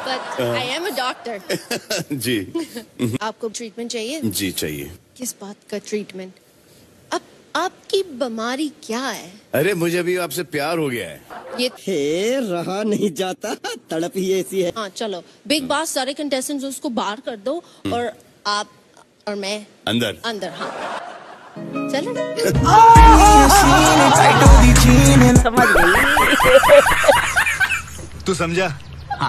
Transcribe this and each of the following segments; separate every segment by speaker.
Speaker 1: but I am a doctor.
Speaker 2: जी।
Speaker 1: आपको treatment चाहिए?
Speaker 2: जी चाहिए।
Speaker 1: किस बात का ट्रीटमेंट? अब आपकी बीमारी क्या है?
Speaker 2: अरे मुझे अभी आपसे प्यार हो गया है।
Speaker 1: ये
Speaker 3: रहा नहीं जाता, तड़प ही ऐसी है।
Speaker 1: हाँ चलो, बिग बॉस सारे कंटेस्टेंट्स उसको बाहर कर दो और आप और मैं
Speaker 2: अंदर।
Speaker 1: अंदर। हाँ चलो।
Speaker 3: समझ गई।
Speaker 4: तू समझा? हाँ।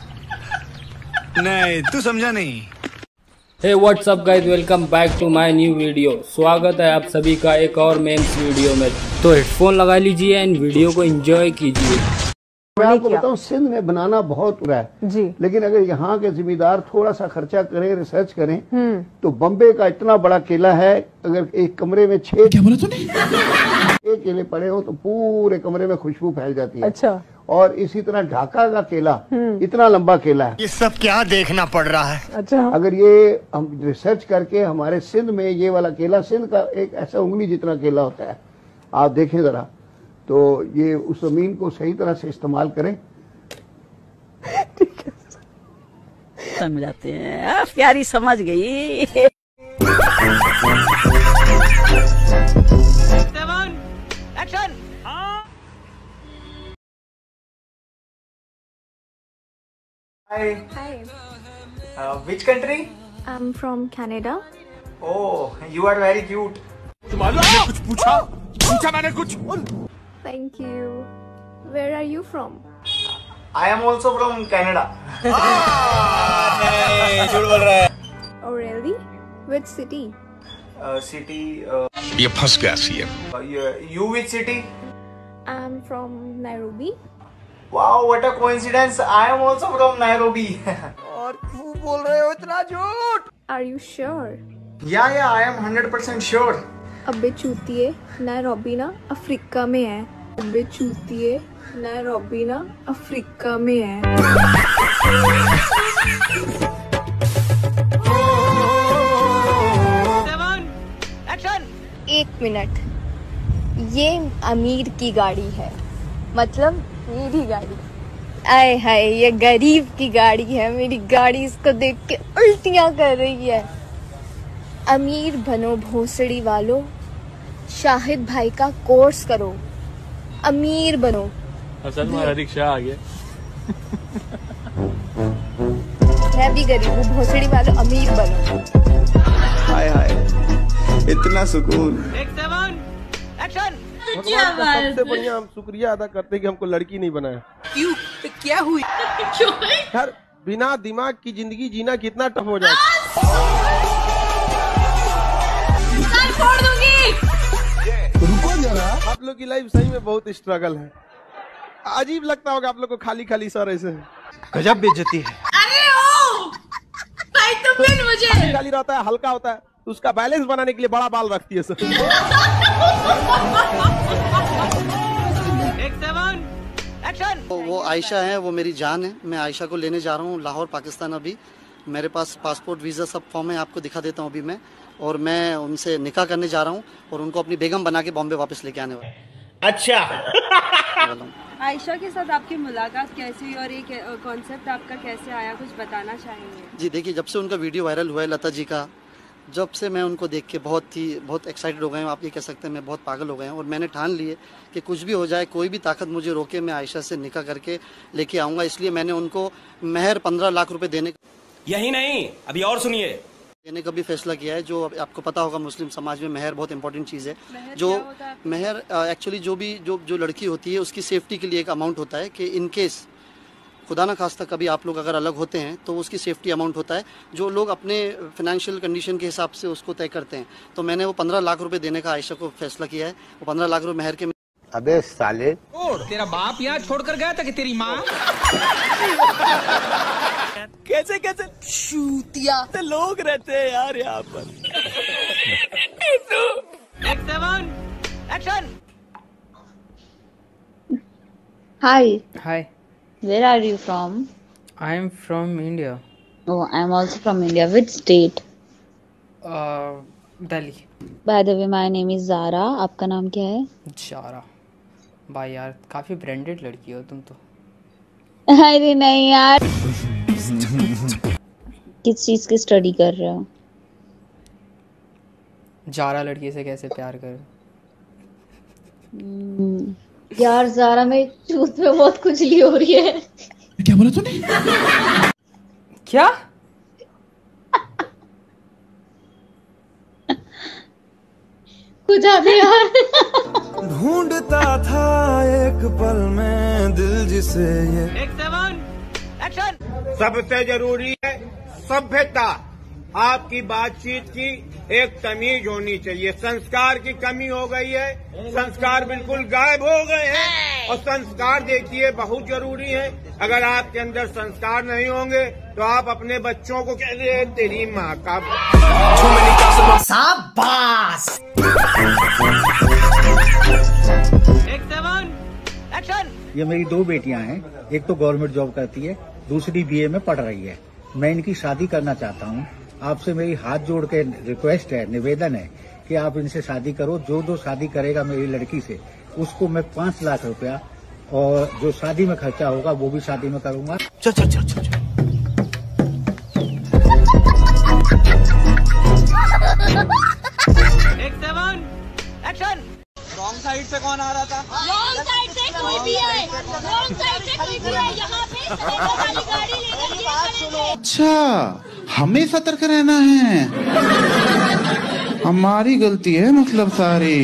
Speaker 4: नहीं तू समझा नहीं।
Speaker 5: Hey what's up guys, welcome back to my new video. स्वागत है आप सभी का एक और मेम्स वीडियो में। तो हेडफोन लगा लीजिए एंड वीडियो को एंजॉय कीजिए।
Speaker 6: मैं आपको बताऊं, सिंध में बनाना बहुत बुरा है जी, लेकिन अगर यहाँ के जिम्मेदार थोड़ा सा खर्चा करें, रिसर्च करें, तो बम्बे का इतना बड़ा केला है, अगर एक कमरे में 6 केले पड़े हो तो पूरे कमरे में खुशबू फैल जाती है। अच्छा। और इसी तरह ढाका का केला इतना लंबा केला है।
Speaker 4: ये सब क्या देखना पड़ रहा है? अच्छा।
Speaker 6: अगर ये हम रिसर्च करके हमारे सिंध में ये वाला केला, सिंध का एक ऐसा उंगली जितना केला होता है, आप देखें जरा, तो ये उस जमीन को सही तरह से इस्तेमाल करें।
Speaker 3: ठीक है, समझाते हैं। प्यारी समझ गई।
Speaker 7: Action. Hi.
Speaker 8: Hi.
Speaker 7: Which country?
Speaker 8: I'm from Canada.
Speaker 7: Oh, you are very cute.
Speaker 4: कुछ पूछा? पूछा मैंने कुछ?
Speaker 8: Thank you. Where are you from?
Speaker 7: I am also from Canada.
Speaker 4: नहीं झूठ बोल रहा है।
Speaker 8: Oh really? Which city?
Speaker 7: City.
Speaker 4: ये फंस गया CM.
Speaker 7: You which city?
Speaker 8: I'm from Nairobi.
Speaker 7: Wow, what a coincidence! I am also from Nairobi.
Speaker 3: और क्यों बोल रहे हो इतना झूठ?
Speaker 8: Are you sure?
Speaker 7: Yeah, I am 100% sure.
Speaker 8: अबे चूतिए, नैरोबी ना अफ्रीका में है। अबे चूतिए, नैरोबी ना अफ्रीका में है। एक मिनट, ये अमीर की गाड़ी है, मतलब मेरी गाड़ी। आए हाय, ये गरीब की गाड़ी है। मेरी गाड़ी इसको देख के उल्टियां कर रही है। अमीर बनो भोसड़ी वालों, शाहिद भाई का कोर्स करो, अमीर बनो।
Speaker 5: असल में रिक्शा आ गया।
Speaker 8: मैं भी गरीब हूँ, भोसड़ी वालों अमीर बनो।
Speaker 4: हाय हाय, इतना सुकून।
Speaker 9: सबसे बढ़िया हम शुक्रिया अदा करते हैं कि हमको लड़की नहीं बनाया।
Speaker 3: क्यों? तो क्या हुई?
Speaker 9: क्यों? यार बिना दिमाग की जिंदगी जीना कितना टफ हो जाता है। रुको जरा, आप लोग की लाइफ सही में बहुत स्ट्रगल है। अजीब लगता होगा आप लोग को, खाली खाली सर ऐसे।
Speaker 4: गजब बेइज्जती है।
Speaker 9: अरे ओ भाई तुमने मुझे खाली खाली रहता है, हल्का होता है, तो उसका बैलेंस बनाने के लिए बड़ा बाल रखती है सर।
Speaker 10: वो आयशा है, वो मेरी जान है। मैं आयशा को लेने जा रहा हूँ लाहौर पाकिस्तान। अभी मेरे पास पासपोर्ट वीज़ा सब फॉर्म है, आपको दिखा देता हूँ अभी मैं। और मैं उनसे निकाह करने जा रहा हूँ और उनको अपनी बेगम बना के बॉम्बे वापस लेके आने वाला।
Speaker 7: अच्छा।
Speaker 11: आयशा के साथ आपकी मुलाकात कैसी हुई और एक कॉन्सेप्ट आपका कैसे आया, कुछ बताना चाहेंगे?
Speaker 10: जी देखिए, जब से उनका वीडियो वायरल हुआ है लता जी का, जब से मैं उनको देख के बहुत एक्साइटेड हो गए हैं। आप ये कह सकते हैं मैं बहुत पागल हो गए हैं। और मैंने ठान लिए कि कुछ भी हो जाए, कोई भी ताकत मुझे रोके, मैं आयशा से निकाह करके लेके आऊँगा। इसलिए मैंने उनको महर 15 लाख रुपए देने,
Speaker 7: यही नहीं अभी और सुनिए,
Speaker 10: देने का भी फैसला किया है। जो आपको पता होगा, मुस्लिम समाज में महर बहुत इंपॉर्टेंट चीज़ है। जो महर एक्चुअली जो लड़की होती है उसकी सेफ्टी के लिए एक अमाउंट होता है कि इन केस खुदा ना खास्ता कभी आप लोग अगर अलग होते हैं तो उसकी सेफ्टी अमाउंट होता है, जो लोग अपने फाइनेंशियल कंडीशन के हिसाब से उसको तय करते हैं। तो मैंने वो 15 लाख रुपए देने का आयशा को फैसला किया है। वो 15 लाख रुपए महर के।
Speaker 4: अबे साले,
Speaker 7: तेरा बाप यहाँ छोड़कर गया था कि तेरी माँ?
Speaker 3: कैसे कैसे चूतिया तो लोग रहते हैं यार यहाँ पर।
Speaker 8: Hi.
Speaker 5: Hi.
Speaker 8: Where are you from?
Speaker 5: I am from India.
Speaker 8: Oh, I'm also from India. Which state?
Speaker 5: Delhi.
Speaker 8: By the way, my name is Zara. आपका नाम क्या है?
Speaker 5: जारा। भाई यार काफी ब्रांडेड लड़की हो तुम तो।
Speaker 8: अरे नहीं यार।
Speaker 12: किस चीज की स्टडी कर रहे हो?
Speaker 13: जारा लड़की से कैसे प्यार कर।
Speaker 12: यार जारा में चूत में बहुत खुजली हो रही है।
Speaker 3: क्या बोला तूने?
Speaker 13: क्या?
Speaker 12: कुछ आगे यार।
Speaker 14: ढूंढता था एक पल में दिल जिसे ये।
Speaker 15: एक्शन। सबसे जरूरी है सभ्यता। आपकी बातचीत की एक तमीज होनी चाहिए। संस्कार की कमी हो गई है, संस्कार बिल्कुल गायब हो गए हैं। और संस्कार देखिए बहुत जरूरी है। अगर आपके अंदर संस्कार नहीं होंगे तो आप अपने बच्चों को कह रहे हैं तेरी माँ का।
Speaker 3: शाबाश। एक्शन।
Speaker 16: ये मेरी 2 बेटियां हैं, एक तो गवर्नमेंट जॉब करती है, दूसरी बीए में पढ़ रही है। मैं इनकी शादी करना चाहता हूँ। आपसे मेरी हाथ जोड़ के रिक्वेस्ट है, निवेदन है कि आप इनसे शादी करो। जो शादी करेगा मेरी लड़की से उसको मैं 5 लाख रुपया और जो शादी में खर्चा होगा वो भी शादी में करूंगा।
Speaker 3: चल चल चल चल। एक्शन।
Speaker 7: रॉन्ग साइड से कौन आ रहा था?
Speaker 1: रॉन्ग साइड से कोई भी आए, रॉन्ग साइड से कोई भी आए, यहाँ पे वाली गाड़ी लेकर ये करेंगे।
Speaker 17: अच्छा, हमें सतर्क रहना है। हमारी गलती है मतलब sorry.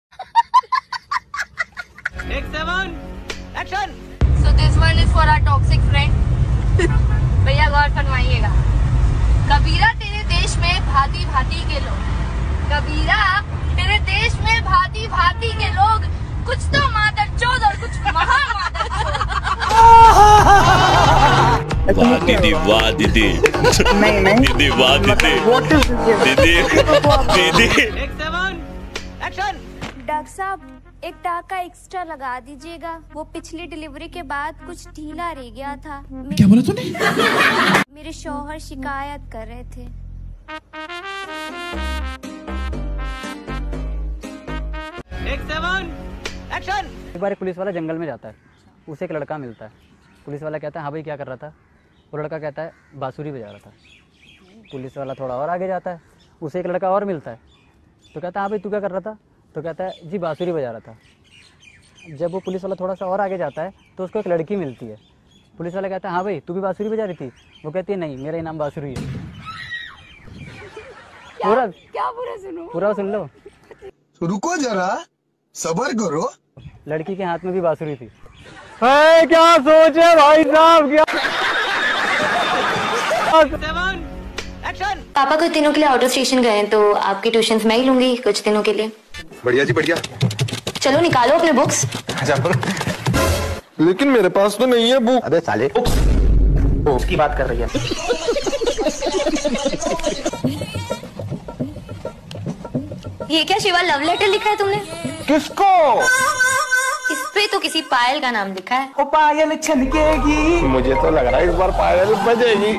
Speaker 1: Action.
Speaker 8: So this one is for our toxic friend. भैया गौर फरमाइएगा। कबीरा तेरे देश में भांति भांति के लोग। कबीरा तेरे देश में भांति भांति के लोग। कुछ तो मादरचोद और कुछ महा मादरचोद।
Speaker 18: वाह दीदी, वाह दीदी। नहीं दीदी, वाह दीदी। दीदी।
Speaker 1: एक्शन।
Speaker 8: डॉक्टर साहब एक टाका एक्स्ट्रा लगा दीजिएगा। वो पिछली डिलीवरी के बाद कुछ ढीला रह गया था।
Speaker 3: क्या बोला तूने?
Speaker 8: मेरे शौहर शिकायत कर रहे थे।
Speaker 1: एक्शन।
Speaker 19: एक बार एक पुलिस वाला जंगल में जाता है, उसे एक लड़का मिलता है। पुलिस वाला कहता है हाँ भाई क्या कर रहा था? वो लड़का कहता है बांसुरी बजा रहा था। पुलिस वाला थोड़ा और आगे जाता है, उसे एक लड़का और मिलता है, तो कहता है हाँ भाई तू क्या कर रहा था? तो कहता है जी बांसुरी बजा रहा था। जब वो पुलिस वाला थोड़ा सा और आगे जाता है तो उसको एक लड़की मिलती है। पुलिस वाला कहता है हाँ भाई तू भी बांसुरी बजा रही थी? वो कहती है नहीं, मेरा इनाम बांसुरी है। पूरा सुन लो।
Speaker 14: रुको जरा, सबर करो।
Speaker 19: लड़की के हाथ में भी बांसुरी थी।
Speaker 7: क्या सोच है भाई साहब? क्या?
Speaker 20: पापा कुछ दिनों के लिए आउट ऑफ स्टेशन गए हैं, तो आपकी ट्यूशंस मैं ही लूंगी कुछ दिनों के लिए।
Speaker 14: बढ़िया जी बढ़िया।
Speaker 20: चलो निकालो अपने बुक्स।
Speaker 14: लेकिन मेरे पास तो नहीं है बुक।
Speaker 19: अबे साले, बुक्स की बात कर रही है।
Speaker 20: ये क्या शिवा, लव लेटर लिखा है तुमने?
Speaker 14: किसको?
Speaker 20: इस पे तो किसी पायल का नाम लिखा है।
Speaker 7: ओ पायल छनकेगी।
Speaker 14: मुझे तो लग रहा है इस बार पायल बजेगी।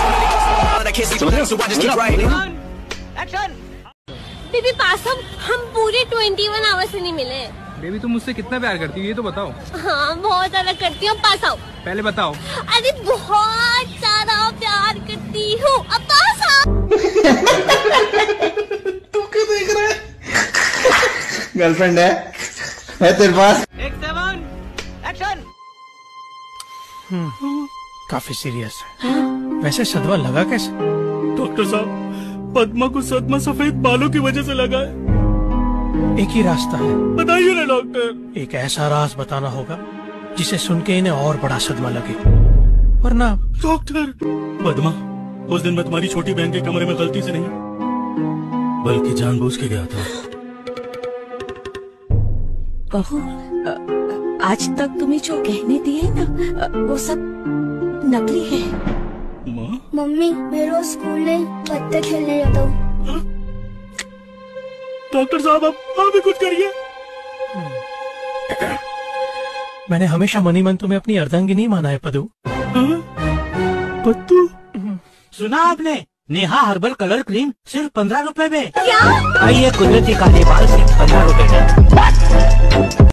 Speaker 1: बेबी पास हम पूरे 21 आवर्स से नहीं मिले।
Speaker 21: बेबी तुम मुझसे कितना प्यार करती हो ये तो बताओ।
Speaker 1: हाँ बहुत ज्यादा करती हूँ। पास आओ।
Speaker 21: पहले बताओ।
Speaker 1: अरे बहुत ज्यादा प्यार करती हूँ। अब पास आओ।
Speaker 14: तू क्यों देख रहा है? गर्लफ्रेंड है तेरे पास?
Speaker 1: एक्शन।
Speaker 3: काफी सीरियस है। वैसे सदमा लगा कैसे?
Speaker 22: डॉक्टर साहब, पद्मा को सदमा सफेद बालों की वजह से लगा है।
Speaker 3: एक ही रास्ता है।
Speaker 22: बताइए ना डॉक्टर।
Speaker 3: एक ऐसा राज बताना होगा जिसे सुन के इन्हें और बड़ा सदमा लगे, वरना।
Speaker 22: डॉक्टर, पद्मा, उस दिन मैं तुम्हारी छोटी बहन के कमरे में गलती से नहीं बल्कि जानबूझ के गया था।
Speaker 23: बहू, आज तक तुम्हें जो गहने दिए ना वो सब नकली है।
Speaker 24: मम्मी मैं रोज स्कूल में पत्ते खेलने जाता हूँ।
Speaker 22: डॉक्टर साहब आप भी कुछ करिए।
Speaker 3: मैंने हमेशा मनी मन तुम्हें अपनी अर्धांगिनी माना है पद्दू।
Speaker 22: पद्दू,
Speaker 3: सुना आपने? नेहा हर्बल कलर क्रीम सिर्फ 15 रुपए में।
Speaker 23: क्या?
Speaker 3: आइए कुदरती काले बाल सिर्फ 15 रुपए में।